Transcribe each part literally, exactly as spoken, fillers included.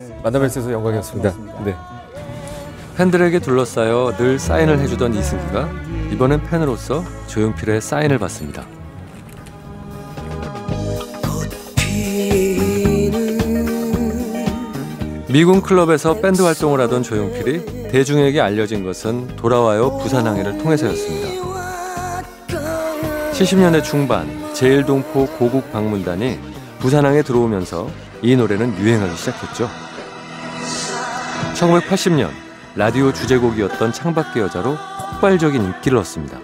만나뵐 수 있어서 영광이었습니다. 네. 팬들에게 둘러싸여 늘 사인을 해주던 이승기가 이번엔 팬으로서 조용필의 사인을 받습니다. 미군 클럽에서 밴드 활동을 하던 조용필이 대중에게 알려진 것은 돌아와요 부산항해를 통해서였습니다. 칠십 년대 중반 제일동포 고국 방문단이 부산항에 들어오면서 이 노래는 유행하기 시작했죠. 천구백팔십 년 라디오 주제곡이었던 창밖의 여자로 폭발적인 인기를 얻습니다.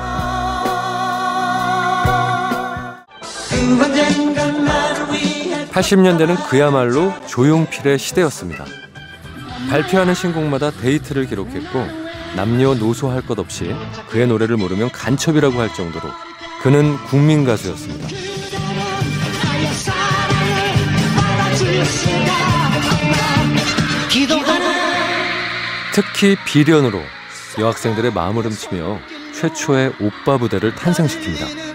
팔십 년대는 그야말로 조용필의 시대였습니다. 발표하는 신곡마다 데이트를 기록했고 남녀노소 할 것 없이 그의 노래를 모르면 간첩이라고 할 정도로 그는 국민 가수였습니다. 특히 비련으로 여학생들의 마음을 훔치며 최초의 오빠 부대를 탄생시킵니다.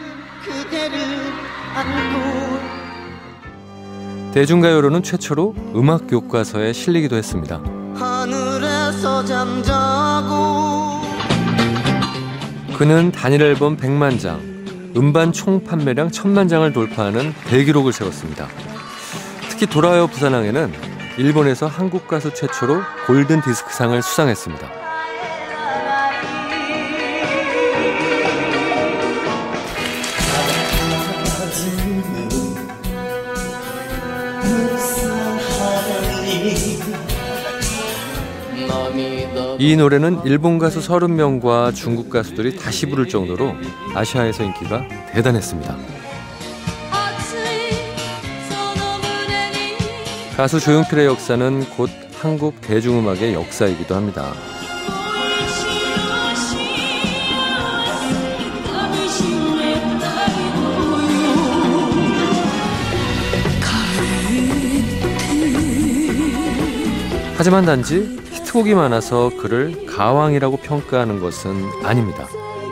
대중가요로는 최초로 음악 교과서에 실리기도 했습니다. 하늘에서 잠자고 그는 단일 앨범 백만 장, 음반 총 판매량 천만 장을 돌파하는 대기록을 세웠습니다. 특히 돌아와요 부산항에는 일본에서 한국 가수 최초로 골든 디스크상을 수상했습니다. 이 노래는 일본 가수 서른 명과 중국 가수들이 다시 부를 정도로 아시아에서 인기가 대단했습니다. 가수 조용필의 역사는 곧 한국 대중음악의 역사이기도 합니다. 하지만 단지 히트곡이 많아서 그를 가왕이라고 평가하는 것은 아닙니다.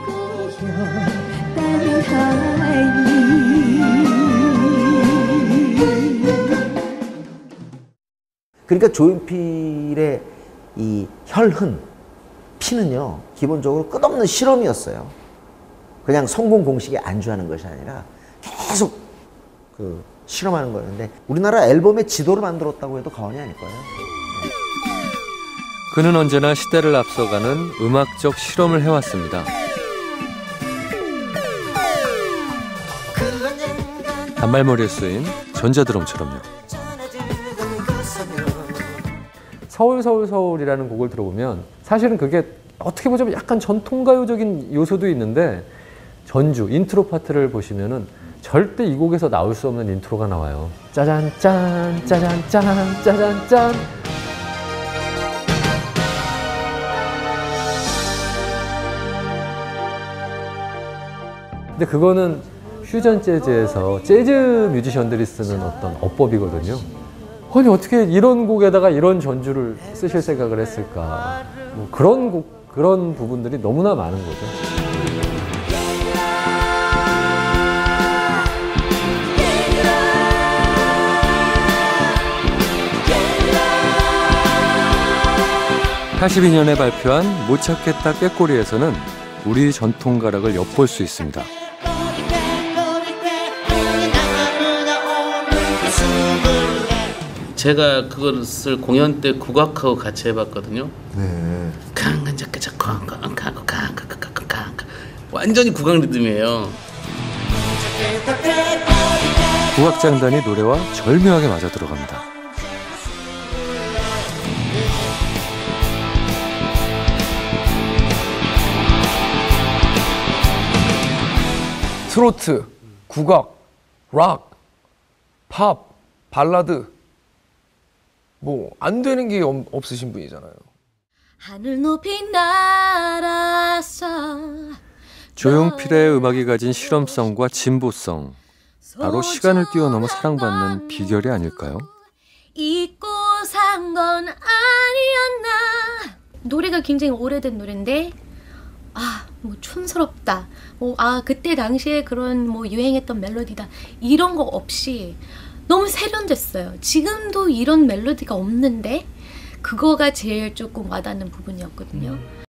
그러니까 조용필의 이 혈흔, 피는요, 기본적으로 끝없는 실험이었어요. 그냥 성공 공식에 안주하는 것이 아니라 계속 그 실험하는 거였는데 우리나라 앨범의 지도를 만들었다고 해도 과언이 아닐 거예요. 그는 언제나 시대를 앞서가는 음악적 실험을 해왔습니다. 단발머리에 쓰인 전자드럼처럼요. 서울 서울 서울이라는 곡을 들어보면 사실은 그게 어떻게 보자면 약간 전통가요적인 요소도 있는데 전주 인트로 파트를 보시면은 절대 이 곡에서 나올 수 없는 인트로가 나와요. 짜잔 짠 짜잔 짠 짜잔 짠. 근데 그거는 퓨전 재즈에서 재즈 뮤지션들이 쓰는 어떤 어법이거든요. 아니 어떻게 이런 곡에다가 이런 전주를 쓰실 생각을 했을까? 뭐 그런 곡, 그런 부분들이 너무나 많은 거죠. 팔십이 년에 발표한 못 찾겠다 꾀꼬리에서는 우리 전통가락을 엿볼 수 있습니다. 제가 그것을 공연 때 국악하고 같이 해봤거든요. 네. 완전히 국악 리듬이에요. 국악장단이 노래와 절묘하게 맞아 들어갑니다. 트로트, 국악, 락, 팝, 발라드 뭐 안 되는 게 없으신 분이잖아요. 하늘 높이 날아서 조용필의 음악이 가진 실험성과 진보성, 바로 시간을 뛰어넘어 사랑받는 비결이 아닐까요? 잊고 산 건 아니었나. 노래가 굉장히 오래된 노래인데 아, 뭐 촌스럽다. 뭐 아, 그때 당시에 그런 뭐 유행했던 멜로디다. 이런 거 없이 너무 세련됐어요. 지금도 이런 멜로디가 없는데 그거가 제일 조금 와닿는 부분이었거든요.